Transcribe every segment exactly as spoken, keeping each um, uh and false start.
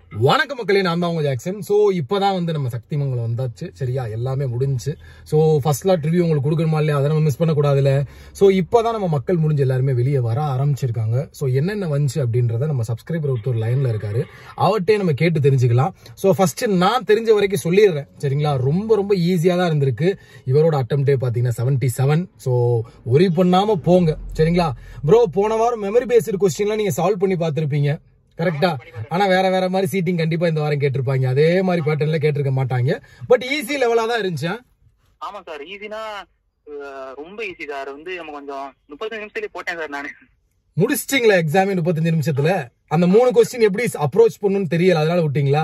வணக்க மக்களே, நான் தான் உங்க ஜாக்சன். ஸோ இப்போதான் வந்து நம்ம சக்திமங்கலம் வந்தாச்சு. சரியா, எல்லாமே முடிஞ்சு. ஸோ ஃபர்ஸ்ட் லாட் ரிவ்யூ உங்களுக்கு கொடுக்கணுமா இல்லையா, அதை நம்ம மிஸ் பண்ணக்கூடாதுல. ஸோ இப்போதான் நம்ம மக்கள் முடிஞ்சு எல்லாருமே வெளியே வர ஆரம்பிச்சிருக்காங்க. ஸோ என்னென்ன வந்துச்சு அப்படின்றத நம்ம சப்ஸ்கிரைபர் ஒருத்தர் லைன்ல இருக்காரு, அவர்கிட்டே நம்ம கேட்டு தெரிஞ்சுக்கலாம். ஸோ ஃபர்ஸ்ட் நான் தெரிஞ்ச வரைக்கும் சொல்லிடுறேன். சரிங்களா, ரொம்ப ரொம்ப ஈஸியா தான் இருந்திருக்கு. இவரோட அட்டம்ப்டே பாத்தீங்கன்னா செவன்டி செவன். ஸோ ஒரி பண்ணாம போங்க. சரிங்களா ப்ரோ, போன வாரம் மெமரி பேஸ்டு கொஸ்டின்லாம் நீங்க சால்வ் பண்ணி பார்த்திருப்பீங்க கரெக்டா? ஆனா வேற வேற மாதிரி சீட்டிங் கண்டிப்பா இந்த வாரம் கேட்டிருப்பாங்க. அதே மாதிரி பேட்டர்ன்ல கேட்டிருக்க மாட்டாங்க. பட் ஈஸி லெவலா தான் இருந்துச்சு. ஆமா சார், ஈஸினா ரொம்ப ஈஸி சார். வந்து நம்ம கொஞ்சம் முப்பத்தஞ்சு நிமிஷத்துலயே போட்டேன் சார். நானு முடிச்சிட்டீங்களா எக்ஸாம் முப்பத்தஞ்சு நிமிஷத்துல? அந்த மூணு கொஸ்டின் எப்படி அப்ரோச் பண்ணணும்னு தெரியல, அதனால விட்டீங்களா?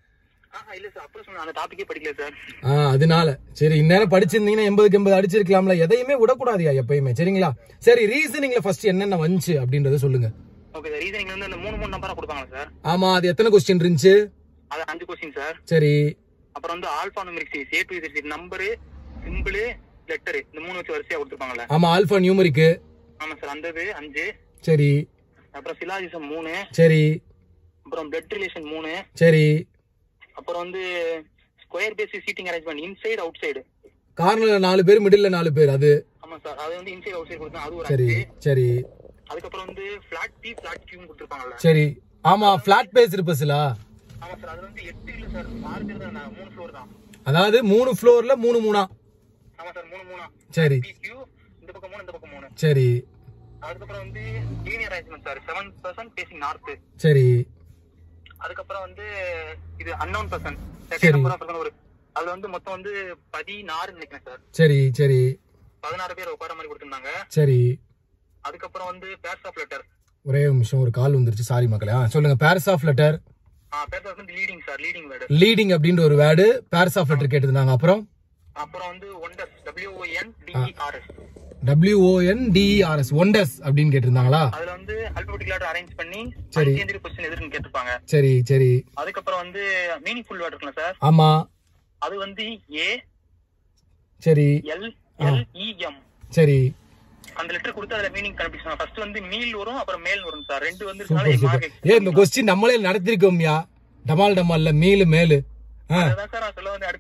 இல்ல சார், அப்ரோச் அந்த டாபிக்கே படிக்கல சார். ஆஹ் அதனால சரி, இந்நேரம் படிச்சிருந்தீங்கன்னா எண்பதுக்கு எண்பது அடிச்சிருக்கலாம்ல. எதையுமே விடக்கூடாதியா எப்பயுமே. சரிங்களா, சரி ரீசனிங்ல ஃபர்ஸ்ட் என்னென்ன வந்துச்சு அப்படின்றத சொல்லுங்க. ஓகே சார், ரீசனிங் வந்து அந்த மூணு மூணு நம்பரா கொடுப்பாங்களா சார்? ஆமா, அது எத்தனை கொஸ்டின் இருந்துச்சு? அது அஞ்சு கொஸ்டின் சார். சரி, அப்புறம் வந்து alpha numeric series, A to Z series, number, simple, letter, இந்த மூணு வச்சு வரிசையா கொடுத்துருப்பாங்கல்ல. ஆமா, ஆல்பா நியூமரிக். ஆமா சார், அந்த இது அஞ்சு. சரி. அப்புறம் சிலாஜிசம் மூணு. சரி. அப்புறம் பிளட் ரிலேஷன் மூணு. சரி. அப்புறம் வந்து square basis seating arrangement, inside outside. கார்னர்ல நாலு பேர், மிடில்ல நாலு பேர். அது ஆமா சார், அது வந்து இன்சைடு அவுட் சைடு கொடுத்தா அது ஒரு சரி. சரி. அதுக்கப்புறம் வந்து ஃபிளாட் பி ஃபிளாட் கியூ கொடுத்திருப்பாங்கல்ல. சரி. ஆமா, ஃபிளாட் பேஸ் இருப்பஸ்லா. ஆமா சார், அது வந்து எட்டு இல்ல சார், ஆறு பேர் தான், மூணு ஃப்ளோர் தான். அதாவது மூணு ஃப்ளோர்ல மூணு மூணா. ஆமா சார், மூணு மூணா. சரி. பி கியூ இந்த பக்கம் மூணு, இந்த பக்கம் மூணு. சரி. அதுக்கப்புறம் வந்து linear arrangement sir, seven person facing north. சரி. அதுக்கப்புறம் வந்து இது unknown person, second number of person ஒரு, அதுல வந்து மொத்தம் வந்து பதினாறு நினைக்கிறேன் சார். சரி. சரி. பதினாறு பேர் உட்கார மாதிரி கொடுத்திருந்தாங்க. சரி. அதுக்கப்புறம் வந்து பேர்ஸ் ஆஃப் லெட்டர். ஒரே நிமிஷம், ஒரு கால் வந்துருச்சு, சாரி மக்களே. சொல்லுங்க. Pairs of letter. ஆ, பேர்ஸ் ஆஃப் வந்து leading sir, leading word. Leading அப்படின்ற ஒரு வேர்டு பேர்ஸ் ஆஃப் லெட்டர் கேட்டிருந்தாங்க. அப்புறம் அப்புறம் வந்து wonders, W O N D E R S. W O N D E R S, wonders அப்படின்னு கேட்டிருந்தாங்களா? அதுல வந்து ஆல்பபெட்டிக்கல் ஆர்டர் அரேஞ்ச் பண்ணி சரி கேந்திர क्वेश्चन எதுன்னு கேட்டிருப்பாங்க. சரி. சரி. அதுக்கப்புறம் வந்து மீனிங்ஃபுல் வேர்ட் இருக்குல்ல சார். ஆமா, அது வந்து ஏ சரி எல் எல் இ எம். சரி. அந்த லெட்டர் கொடுத்து அதுல மீனிங் கண்டுபிடிச்சாங்க. ஃபர்ஸ்ட் வந்து மீல் வரும், அப்புறம் மேல் வரும் சார். ரெண்டு வந்து சூப்பர் சூப்பர். ஏ, இந்த क्वेश्चन நம்மளே நடத்திருக்கோம்யா. டமால் டமால்ல மீல் மேல். அதான் சார் நான் சொல்ல வந்து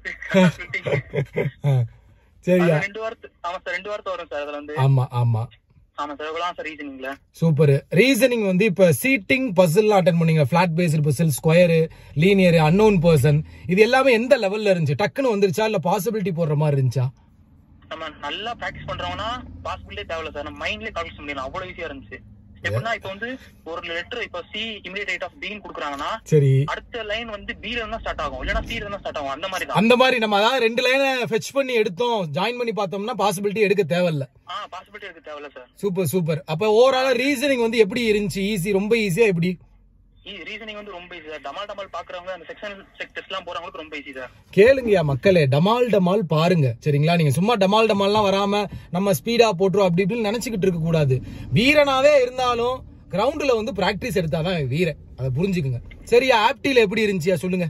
அடுத்து. சரியா, ரெண்டு வார்த்தை. ஆமா சார், ரெண்டு வார்த்தை வரும் சார் அதுல வந்து. ஆமா ஆமா ஆமா சார், இவ்வளவு சார் ரீசனிங்ல. சூப்பர். ரீசனிங் வந்து இப்ப சீட்டிங் பசில் அட்டெண்ட் பண்ணீங்க. Flat based puzzle, square, linear, unknown person, இது எல்லாமே எந்த லெவல்ல இருந்துச்சு? டக்குன்னு வந்துருச்சா இல்ல பாசிபிலிட்டி போடுற மாதிரி இருந்துச்சா? நம்ம நல்லா பிராக்டிஸ் பண்றோம்னா பாசிபிலிட்டி தேவையில்ல சார், நம்ம மைண்ட்லயே கால்குலேட் பண்ணிடலாம். அவ்வளவு ஈஸியா இருந்துச்சு. எப்படின்னா இப்ப வந்து ஒரு லெட்டர் இப்ப C immediate rate of B குடுக்குறாங்கன்னா, சரி, அடுத்த லைன் வந்து பி ல இருந்தா ஸ்டார்ட் ஆகும், இல்லனா சி ல இருந்தா ஸ்டார்ட் ஆகும். அந்த மாதிரி தான். அந்த மாதிரி நம்ம அதாவது ரெண்டு லைனை ஃபெட்ச் பண்ணி எடுத்தோம், ஜாயின் பண்ணி பார்த்தோம்னா பாசிபிலிட்டி எடுக்க தேவையில்ல. ஆ, பாசிபிலிட்டி எடுக்க தேவையில்ல சார். Super super. அப்ப ஓவராலா ரீசனிங் வந்து எப்படி இருந்துச்சு? ஈஸி, ரொம்ப ஈஸியா? எப்படி? ரீசனிங் வந்து ரொம்ப ஈஸி சார். டமால் டமால் பாக்குறவங்க, அந்த செக்ஷன் செக் டெஸ்ட்லாம் போறவங்களுக்கு ரொம்ப ஈஸி சார். கேளுங்கயா மக்களே, டமால் டமால் பாருங்க. சரிங்களா, நீங்க சும்மா டமால் டமால்லாம் வராம நம்ம ஸ்பீடா போட்டுரும் அப்படி இப்படின்னு நினைச்சுக்கிட்டு இருக்க கூடாது. வீரனாவே இருந்தாலும் கிரவுண்ட்ல வந்து பிராக்டிஸ் எடுத்தாதான் வீரன், அதை புரிஞ்சுக்குங்க. சரியா, ஆப்டில எப்படி இருந்துச்சியா சொல்லுங்க.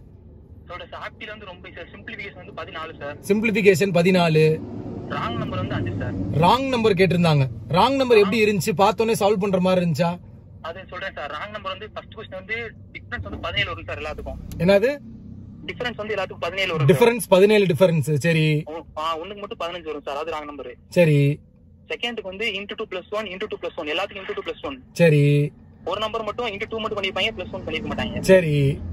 ஆப்டில வந்து ரொம்ப ஈஸி. சிம்பிளிஃபிகேஷன் வந்து பதினாலு சார். சிம்பிளிஃபிகேஷன் பதினாலு. ராங் நம்பர் வந்து அஞ்சு சார். ராங் நம்பர் கேட்டிருந்தாங்க. ராங் நம்பர் எப்படி இருந்துச்சு? பார்த்தோன்னே சால்வ் பண்ற மாதிரி இருந்துச்சா? அது சொல்றேன் சார். ராங் நம்பர் வந்து ஃபர்ஸ்ட் क्वेश्चन வந்து டிஃபரன்ஸ் வந்து பதினேழு வரும் சார் எல்லாத்துக்கும். என்னது டிஃபரன்ஸ் வந்து எல்லாத்துக்கும் பதினேழு வரும். டிஃபரன்ஸ் பதினேழு டிஃபரன்ஸ். சரி. ஒண்ணுக்கு மட்டும் பதினஞ்சு வரும் சார், அது ராங் நம்பர். சரி. செகண்டுக்கு வந்து into two plus one into two plus one, எல்லாத்துக்கும் இன்டு டூ பிளஸ் ஒன். சரி. ஒரு நம்பர் மட்டும் இன்டு டூ மட்டும் பண்ணிருப்பாங்க, பிளஸ் ஒன் பண்ணிருக்க மாட்டாங்க. சரி.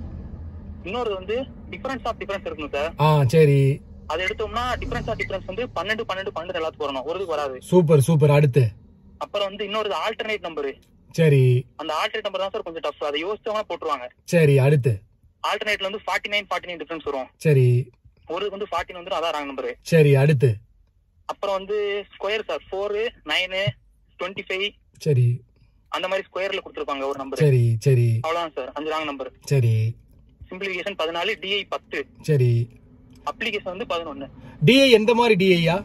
இன்னொரு வந்து டிஃபரன்ஸ் ஆஃப் டிஃபரன்ஸ் இருக்கணும் சார். ஆ, சரி. அது எடுத்தோம்னா டிஃபரன்ஸ் ஆஃப் டிஃபரன்ஸ் வந்து பன்னெண்டு பன்னெண்டு பன்னெண்டு எல்லாத்துக்கும் வரணும், ஒருதுக்கு வராது. Super super. அடுத்து அப்புறம் வந்து இன்னொரு ஆல்டர்னேட் நம்பர். சரி. அந்த ஆல்டர்னேட் நம்பர் தான் சார் கொஞ்சம் டஃப், அதை யோசிச்சவங்க போட்டுருவாங்க. சரி. அடுத்து ஆல்டர்னேட்ல வந்து forty nine forty nine difference வரும். சரி. ஒரு வந்து ஃபார்ட்டி வந்துரும், அதான் ராங் நம்பர். சரி. அடுத்து அப்புறம் வந்து square sir, four nine twenty five. சரி. அந்த மாதிரி ஸ்கொயர்ல கொடுத்திருப்பாங்க ஒரு நம்பர். சரி. சரி. அவ்வளவுதான் சார், அஞ்சு ராங் நம்பர். சரி. சிம்பிளிஃபிகேஷன் பதினாலு, டிஐ பத்து. சரி. அப்ளிகேஷன் வந்து பதினொன்னு. டிஐ எந்த மாதிரி டிஐயா?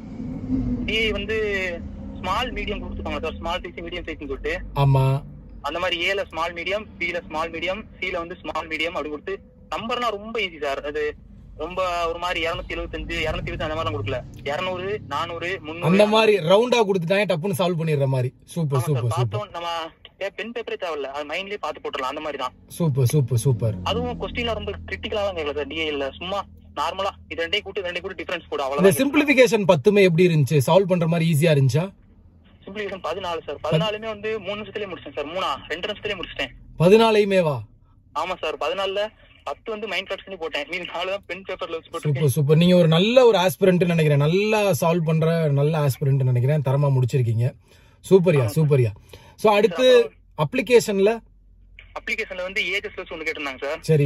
டிஐ வந்து ஸ்மால் மீடியம் கொடுத்துருப்பாங்க சார், ஸ்மால் சைஸ் மீடியம் சைஸ்னு சொல்லிட்டு. ஆமா, அந்த மாதிரி ஏல ஸ்மால் மீடியம், பில ஸ்மால் மீடியம், சில வந்து ஸ்மால் மீடியம் அப்படி கொடுத்து. நம்பர்லாம் ரொம்ப ஈஸி சார். அது ரொம்ப ஒரு மாதிரி இருநூத்தி எழுபத்தஞ்சு இருநூத்தி இருபத்தி அந்த மாதிரி கொடுக்கல, இருநூறு நானூறு முன்னூறு அந்த மாதிரி ரவுண்டா கொடுத்துட்டாங்க, டப்புன்னு சால்வ் பண்ணிடுற மாதிரி. Super super super. நம்ம பென் பேப்பரே தேவையில்ல, அது மைண்ட்லயே பாத்து போட்டுடலாம். அந்த மாதிரி தான். Super super super. அதுவும் கொஸ்டின்ல ரொம்ப கிரிட்டிக்கலா தான் கேட்கல சார். டிஏல சும்மா நார்மலா இது ரெண்டே கூட்டு ரெண்டே கூட்டு டிஃபரன்ஸ் போடு அவ்வளவுதான். சிம்பிளிஃபிகேஷன் பத்துமே எப்படி இருந்துச்சு? சால்வ் பண்ற மாதிரி ஈஸியா இருந்துச்சா? சிம்பிளிஃபிகேஷன் பதினாலு சார். பதினாலுமே வந்து மூணு நிமிஷத்துலயே முடிச்சேன் சார். மூணா ரெண்டு நிமிஷத்துலயே முடிச்சிட்டேன். பதினாலையுமே வா? ஆமா சார். பதினாலுல பத்து வந்து மைண்ட் கட்ஸ் பண்ணி போட்டேன். மீதி நாலு தான் பென் பேப்பர்ல வச்சு போட்டேன். Super super. நீங்க ஒரு நல்ல ஒரு ஆஸ்பிரண்ட் நினைக்கிறேன். நல்லா சால்வ் பண்ற நல்ல ஆஸ்பிரண்ட் நினைக்கிறேன். தரமா முடிச்சிருக்கீங்க. சூப்பர்யா சூப்பர்யா. சோ அடுத்து அப்ளிகேஷன்ல அப்ளிகேஷன்ல வந்து ஏஜஸ் வச்சு ஒன்னு கேட்டிருந்தாங்க சார். சரி.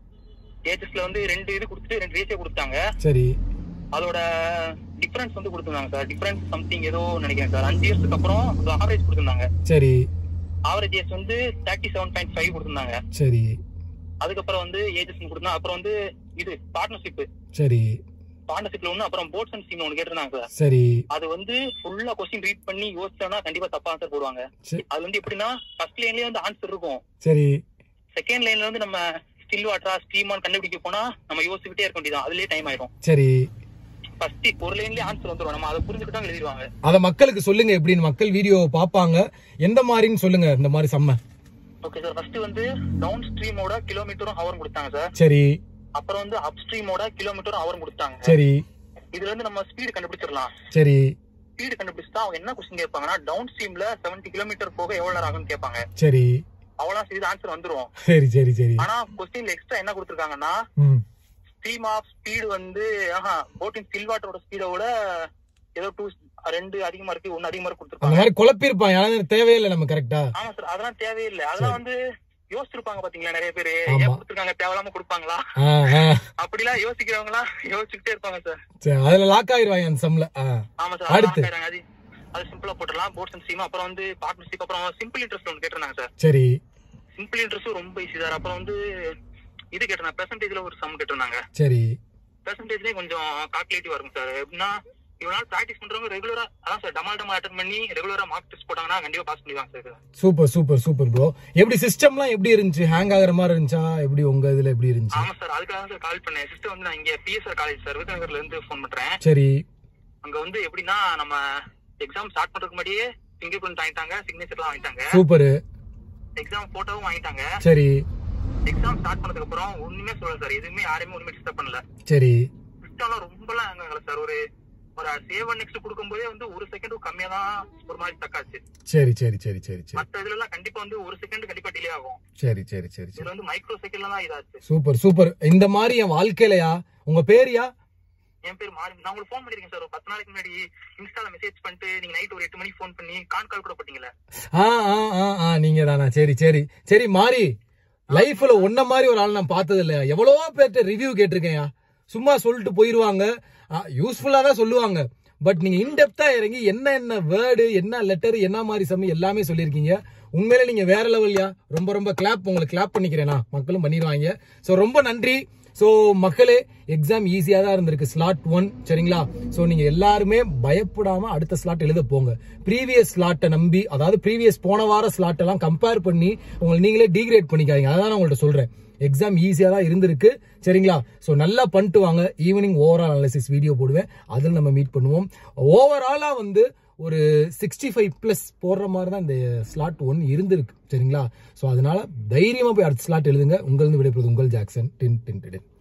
ஏஜஸ்ல வந்து ரெண்டு இது கொடுத்துட்டு ரெண்டு ரேஷியோ கொடுத்தாங்க. சரி. அதோட டிஃபரன்ஸ் வந்து கொடுத்திருந்தாங்க சார். டிஃபரன்ஸ் சம்திங் ஏதோ நினைக்கிறேன் சார். அஞ்சு இயர்ஸ்க்கு அப்புறம் ஆவரேஜ் கொடுத்திருந்தாங்க. சரி. ஆவரேஜ் ஏஜ் வந்து தேர்ட்டி செவன் பாயிண்ட் ஃபைவ் கொடுத்திருந்தாங்க. சரி. அதுக்கப்புறம் வந்து ஏஜஸ் கொடுத்தாங்க. அப்புறம் வந்து இது பார்ட்னர்ஷிப். சரி. பார்ட்னர்ஷிப்ல ஒண்ணு அப்புறம் போர்ட்ஸ் அண்ட் ஸ்கீம் ஒன்னு கேட்டிருந்தாங்க சார். சரி. அது வந்து ஃபுல்லா கொஸ்டின் ரீட் பண்ணி யோசிச்சோம்னா கண்டிப்பா தப்பா ஆன்சர் போடுவாங்க. அது வந்து எப்படின்னா ஃபர்ஸ்ட் லைன்லயே வந்து ஆன்சர் இருக்கும். சரி. செகண்ட் லைன்ல வந்து நம்ம ஸ்டில் வாட்டரா ஸ்ட்ரீமான் கண்டுபிடிக்க போனா நம்ம யோசிச்சுட்டே இருக்க வேண்டியதான். அதுலயே டைம் ஆயிடும். சரி. ஃபர்ஸ்ட் ஒரு லைன்லயே ஆன்சர் வந்துரும். நம்ம அதை புரிஞ்சுக்கிட்டா எழுதிடுவாங்க. அத மக்களுக்கு சொல்லுங்க எப்படின்னு. மக்கள் வீடியோ பாப்பாங்க. எந்த மாதிரின்னு சொல்லுங்க. இந்த மாதிரி சம்ம. Okay sir. ஃபர்ஸ்ட் வந்து டவுன் ஸ்ட்ரீமோட கிலோமீட்டரும் ஹவரும் கொடுத்தாங்க சார். சரி. அப்புறம் வந்து அப் ஸ்ட்ரீமோட கிலோமீட்டரும் ஹவரும் கொடுத்தாங்க. சரி. இதுல இருந்து நம்ம ஸ்பீடு கண்டுபிடிச்சிடலாம். சரி. ஸ்பீடு கண்டுபிடிச்சா அவங்க என்ன क्वेश्चन கேட்பாங்கன்னா டவுன் ஸ்ட்ரீம்ல செவன்டி கிலோமீட்டர் போக எவ்வளவு நேரம் ஆகும்னு கேட்பாங்க. சரி. அவ்வளவுதான் இது ஆன்சர் வந்துரும். சரி சரி சரி. ஆனா क्वेश्चनல எக்ஸ்ட்ரா என்ன கொடுத்திருக்காங்கன்னா ஸ்ட்ரீம் ஆஃப் ஸ்பீடு வந்து ஆஹா போட்டிங் ஸ்டில் வாட்டரோட ஸ்பீடோட ஏதோ டூ ரெண்டு அதிகமா இருக்கு ஒன்னு அதிகமா கொடுத்திருக்காங்க. அந்த மாதிரி குழப்பி இருப்பாங்க. அதெல்லாம் தேவையில்லை நம்ம கரெக்ட்டா. ஆமா சார். அதெல்லாம் தேவையில்லை. அதெல்லாம் வந்து யோசிச்சிருப்பாங்க பாத்தீங்களா நிறைய பேரு. ஏன் கொடுத்திருக்காங்க தேவையில்லாம கொடுப்பாங்களா அப்படிலாம் யோசிக்கிறவங்க எல்லாம் யோசிச்சுக்கிட்டே இருப்பாங்க சார். சரி. அதுல லாக் ஆயிருவாங்க அந்த சம்ல. ஆமா சார். அடுத்து அது அது சிம்பிளா போட்டுடலாம். போர்ட்ஸ் அண்ட் ஸ்கீம் அப்புறம் வந்து பார்ட்னர்ஷிப் அப்புறம் சிம்பிள் இன்ட்ரெஸ்ட் ஒன்னு கேட்டிருந்தாங்க சார். சரி. சிம்பிள் இன்ட்ரெஸ்ட் ரொம்ப ஈஸி சார். அப்புறம் வந்து இது கேட்டிருந்தாங்க பெர்சன்டேஜ்ல ஒரு சம் கேட்டிருந்தாங்க. சரி. பெர்சன்டேஜ்லயே கொஞ்சம் கால்குலேட்டிவா இருக்கும் சார். எப்படின்னா இவனால பிராக்டிஸ் பண்றவங்க ரெகுலரா அதான் சார் டமால் டமால் அட்டெண்ட் பண்ணி ரெகுலரா மார்க் டெஸ்ட் போட்டாங்கன்னா கண்டிப்பா பாஸ் பண்ணிடுவாங்க sir. Super super super bro. எப்படி சிஸ்டம்லாம் எப்படி இருந்துச்சு? ஹேங் ஆகுற மாதிரி இருந்துச்சா? எப்படி உங்க இதுல எப்படி இருந்துச்சு? ஆமா சார். அதுக்காக தான் சார் கால் பண்ணேன். சிஸ்டம் வந்து நான் இங்க பிஎஸ்ஆர் காலேஜ் சார் விருதுநகர்ல இருந்து ஃபோன் பண்றேன். சரி. அங்க வந்து எப்படின்னா நம்ம எக்ஸாம் ஸ்டார்ட் பண்றதுக்கு முன்னாடியே ஃபிங்கர் பிரிண்ட் வாங்கிட்டாங்க, சிக்னேச்சர்லாம் வாங்கிட்டாங்க. சூப்பர். எக்ஸாம் போட்டோவும் வாங்கிட்டாங்க. சரி. எக்ஸாம் ஸ்டார்ட் பண்ணதுக்கு அப்புறம் ஒண்ணுமே சொல்லல சார். எதுவுமே யாரையுமே ஒண்ணுமே டிஸ்டர்ப் பண்ணல. சரி. சிஸ்டம்லாம் ரொம்பலாம் ஹேங் ஆகல சார். ஒரு ஒரு சேவ் அண்ட் நெக்ஸ்ட் கொடுக்கும்போதே வந்து ஒரு செகண்ட் கம்மியா தான் ஒரு மாதிரி தக்காச்சு. சரி சரி சரி சரி சரி. மத்த இதுல எல்லாம் கண்டிப்பா வந்து ஒரு செகண்ட் கண்டிப்பா டிலே ஆகும். சரி சரி சரி. இது வந்து மைக்ரோ செகண்ட்ல தான் இதாச்சு. Super super. இந்த மாதிரி என் வாழ்க்கையிலயா? உங்க பேரியா? என் பேர் மாரி. நான் உங்களுக்கு ஃபோன் பண்ணிருக்கேன் சார். ஒரு பத்து நாளைக்கு முன்னாடி இன்ஸ்டால மெசேஜ் பண்ணிட்டு நீங்க நைட் ஒரு எட்டு மணிக்கு ஃபோன் பண்ணி கான் கால் கூட பண்ணீங்களா? ஆ ஆ ஆ நீங்க தானா? சரி சரி சரி. மாரி லைஃப்ல ஒன்ன மாதிரி ஒரு ஆள் நான் பார்த்தது இல்லையா? எவ்வளவோ பேர்ட்ட ரிவ்யூ கேட்டிருக்கேன்யா. சும்மா சொல்லிட்டு போயிருவாங்க. யூஸ்ஃபுல்லா தான் சொல்லுவாங்க. பட் நீங்க இன்டெப்தா இறங்கி என்ன என்ன வேர்டு என்ன லெட்டர் என்ன மாதிரி சமயம் எல்லாமே சொல்லியிருக்கீங்க. உண்மையில நீங்க வேற லெவல்யா. ரொம்ப ரொம்ப கிளாப். உங்களுக்கு கிளாப் பண்ணிக்கிறேனா மக்களும் பண்ணிடுவாங்க. சோ ரொம்ப நன்றி. சோ மக்களே எக்ஸாம் ஈஸியா தான் இருந்திருக்கு. ஸ்லாட் ஒன் சரிங்களா? சோ நீங்க எல்லாருமே பயப்படாம அடுத்த ஸ்லாட் எழுத போங்க. ப்ரீவியஸ் ஸ்லாட்டை நம்பி அதாவது ப்ரீவியஸ் போன வார ஸ்லாட் எல்லாம் கம்பேர் பண்ணி உங்களை நீங்களே டிகிரேட் பண்ணிக்காதீங்க. அதான் நான் உங்கள்ட்ட சொல்றேன். எக்ஸாம் ஈஸியா தான் இருந்திருக்கு சரிங்களா? சோ நல்லா பண்ணிட்டு வாங்க. ஈவினிங் ஓவரால் அனாலிசிஸ் வீடியோ போடுவேன். அதில் நம்ம மீட் பண்ணுவோம். ஓவராலா வந்து ஒரு சிக்ஸ்டி ஃபைவ் பிளஸ் போடுற மாதிரி தான் இந்த ஸ்லாட் ஒன் இருந்திருக்கு சரிங்களா? சோ அதனால தைரியமா போய் அடுத்த ஸ்லாட் எழுதுங்க. உங்களிருந்து விடைபெறுவது உங்கள் ஜாக்சன். டின் டின் டின்.